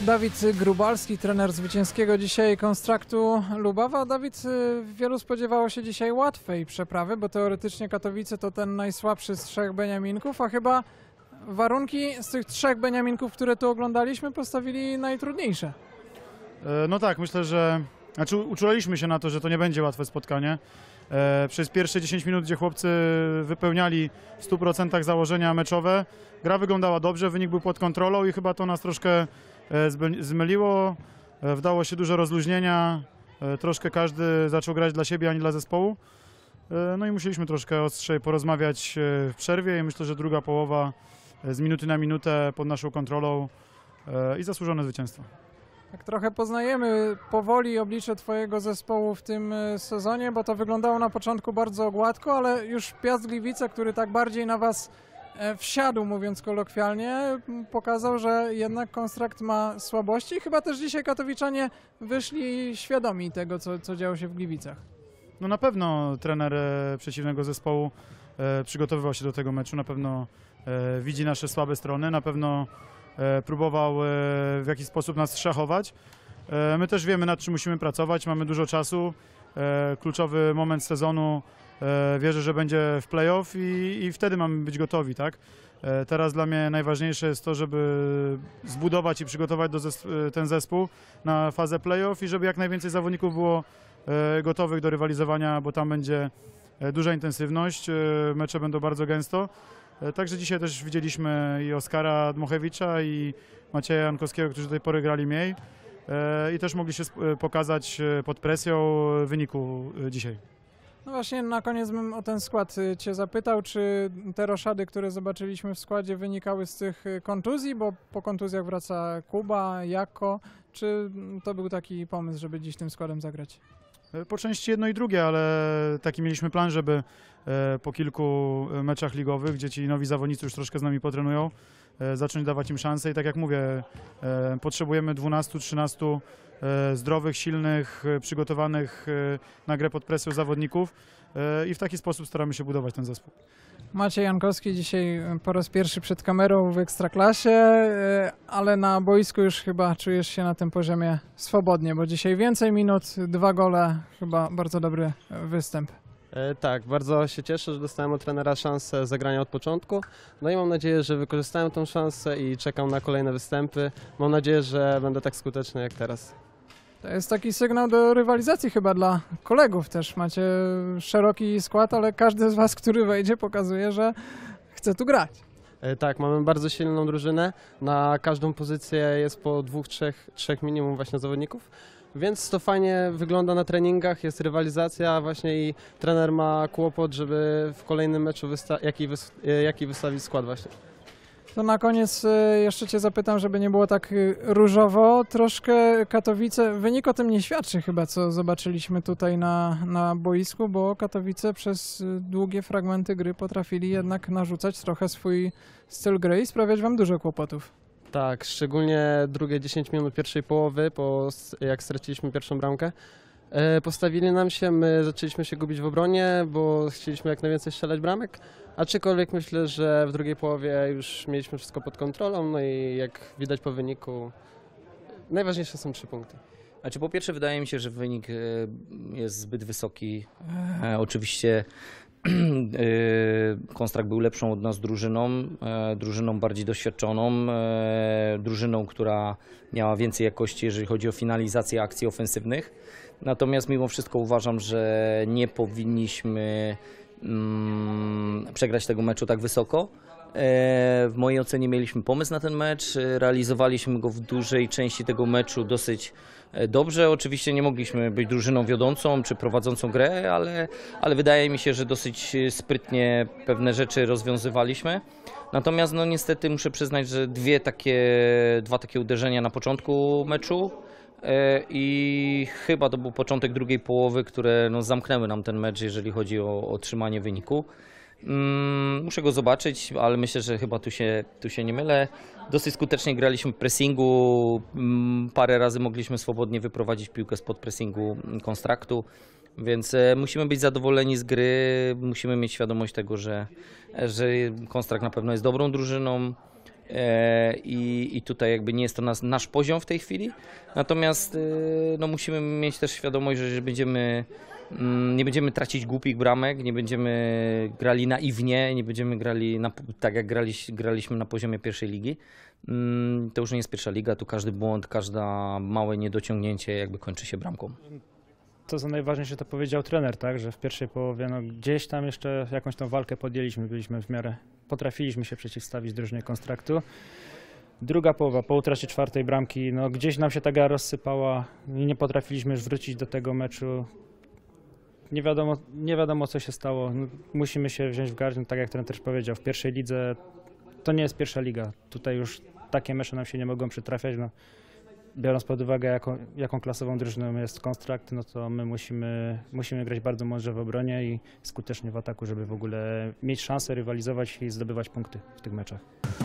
Dawid Grubalski, trener zwycięskiego dzisiaj Konstraktu Lubawa. Dawid, wielu spodziewało się dzisiaj łatwej przeprawy, bo teoretycznie Katowice to ten najsłabszy z trzech beniaminków, a chyba warunki z tych trzech beniaminków, które tu oglądaliśmy, postawili najtrudniejsze. No tak, myślę, że uczulaliśmy się na to, że to nie będzie łatwe spotkanie. Przez pierwsze 10 minut, gdzie chłopcy wypełniali w 100% założenia meczowe, gra wyglądała dobrze, wynik był pod kontrolą i chyba to nas troszkę zmyliło. Wdało się dużo rozluźnienia, troszkę każdy zaczął grać dla siebie, a nie dla zespołu. No i musieliśmy troszkę ostrzej porozmawiać w przerwie i myślę, że druga połowa z minuty na minutę pod naszą kontrolą i zasłużone zwycięstwo. Tak trochę poznajemy powoli oblicze Twojego zespołu w tym sezonie, bo to wyglądało na początku bardzo gładko, ale już Piast Gliwice, który tak bardziej na Was wsiadł, mówiąc kolokwialnie, pokazał, że jednak Konstrakt ma słabości. Chyba też dzisiaj katowiczanie wyszli świadomi tego, co działo się w Gliwicach. No na pewno trener przeciwnego zespołu przygotowywał się do tego meczu, na pewno widzi nasze słabe strony, na pewno próbował w jakiś sposób nas szachować. My też wiemy, nad czym musimy pracować, mamy dużo czasu, kluczowy moment sezonu, wierzę, że będzie w play-off i wtedy mamy być gotowi, tak? Teraz dla mnie najważniejsze jest to, żeby zbudować i przygotować ten zespół na fazę play-off i żeby jak najwięcej zawodników było gotowych do rywalizowania, bo tam będzie duża intensywność, mecze będą bardzo gęsto. Także dzisiaj też widzieliśmy i Oskara Dmochewicza i Macieja Jankowskiego, którzy do tej pory grali mniej i też mogli się pokazać pod presją wyniku dzisiaj. No właśnie na koniec bym o ten skład Cię zapytał, czy te roszady, które zobaczyliśmy w składzie, wynikały z tych kontuzji, bo po kontuzjach wraca Kuba, Jako, czy to był taki pomysł, żeby dziś tym składem zagrać? Po części jedno i drugie, ale taki mieliśmy plan, żeby po kilku meczach ligowych, gdzie ci nowi zawodnicy już troszkę z nami potrenują, zacząć dawać im szansę i tak jak mówię, potrzebujemy 12-13 zdrowych, silnych, przygotowanych na grę pod presją zawodników i w taki sposób staramy się budować ten zespół. Maciej Jankowski dzisiaj po raz pierwszy przed kamerą w Ekstraklasie, ale na boisku już chyba czujesz się na tym poziomie swobodnie, bo dzisiaj więcej minut, 2 gole, chyba bardzo dobry występ. Tak, bardzo się cieszę, że dostałem od trenera szansę zagrania od początku. No i mam nadzieję, że wykorzystałem tę szansę i czekam na kolejne występy. Mam nadzieję, że będę tak skuteczny jak teraz. To jest taki sygnał do rywalizacji chyba dla kolegów też. Macie szeroki skład, ale każdy z Was, który wejdzie, pokazuje, że chce tu grać. Tak, mamy bardzo silną drużynę. Na każdą pozycję jest po 2-3 minimum właśnie zawodników. Więc to fajnie wygląda na treningach, jest rywalizacja właśnie i trener ma kłopot, żeby w kolejnym meczu jaki wystawić skład właśnie. To na koniec jeszcze Cię zapytam, żeby nie było tak różowo. Troszkę Katowice, wynik o tym nie świadczy chyba, co zobaczyliśmy tutaj na boisku, bo Katowice przez długie fragmenty gry potrafili jednak narzucać trochę swój styl gry i sprawiać Wam dużo kłopotów. Tak, szczególnie drugie 10 minut pierwszej połowy, jak straciliśmy pierwszą bramkę. Postawili nam się, my zaczęliśmy się gubić w obronie, bo chcieliśmy jak najwięcej strzelać bramek, aczkolwiek myślę, że w drugiej połowie już mieliśmy wszystko pod kontrolą, no i jak widać po wyniku, najważniejsze są 3 punkty. Znaczy, po pierwsze wydaje mi się, że wynik jest zbyt wysoki. Oczywiście Konstrakt był lepszą od nas drużyną bardziej doświadczoną, drużyną, która miała więcej jakości, jeżeli chodzi o finalizację akcji ofensywnych. Natomiast mimo wszystko uważam, że nie powinniśmy przegrać tego meczu tak wysoko. W mojej ocenie mieliśmy pomysł na ten mecz, realizowaliśmy go w dużej części tego meczu dosyć dobrze. Oczywiście nie mogliśmy być drużyną wiodącą czy prowadzącą grę, ale wydaje mi się, że dosyć sprytnie pewne rzeczy rozwiązywaliśmy. Natomiast no niestety muszę przyznać, że dwa takie uderzenia na początku meczu i chyba to był początek drugiej połowy, które no, zamknęły nam ten mecz, jeżeli chodzi o trzymanie wyniku. Muszę go zobaczyć, ale myślę, że chyba tu się nie mylę. Dosyć skutecznie graliśmy w pressingu, parę razy mogliśmy swobodnie wyprowadzić piłkę spod pressingu Konstraktu, więc musimy być zadowoleni z gry, musimy mieć świadomość tego, że Konstrakt na pewno jest dobrą drużyną i tutaj jakby nie jest to nasz poziom w tej chwili. Natomiast no, musimy mieć też świadomość, że nie będziemy tracić głupich bramek, nie będziemy grali naiwnie, nie będziemy grali tak jak graliśmy na poziomie pierwszej ligi. To już nie jest pierwsza liga, tu każdy błąd, każde małe niedociągnięcie jakby kończy się bramką. To co najważniejsze to powiedział trener, tak, że w pierwszej połowie no, gdzieś tam jeszcze jakąś tą walkę podjęliśmy, byliśmy w miarę, potrafiliśmy się przeciwstawić drużynie Konstraktu. Druga połowa, po utracie czwartej bramki, no, gdzieś nam się ta gra rozsypała i nie potrafiliśmy już wrócić do tego meczu. Nie wiadomo co się stało, no, musimy się wziąć w garść, no, tak jak trener też powiedział, w pierwszej lidze to nie jest pierwsza liga, tutaj już takie mecze nam się nie mogą przytrafiać. No. Biorąc pod uwagę, jaką klasową drużyną jest Konstrakt, no to my musimy grać bardzo mądrze w obronie i skutecznie w ataku, żeby w ogóle mieć szansę rywalizować i zdobywać punkty w tych meczach.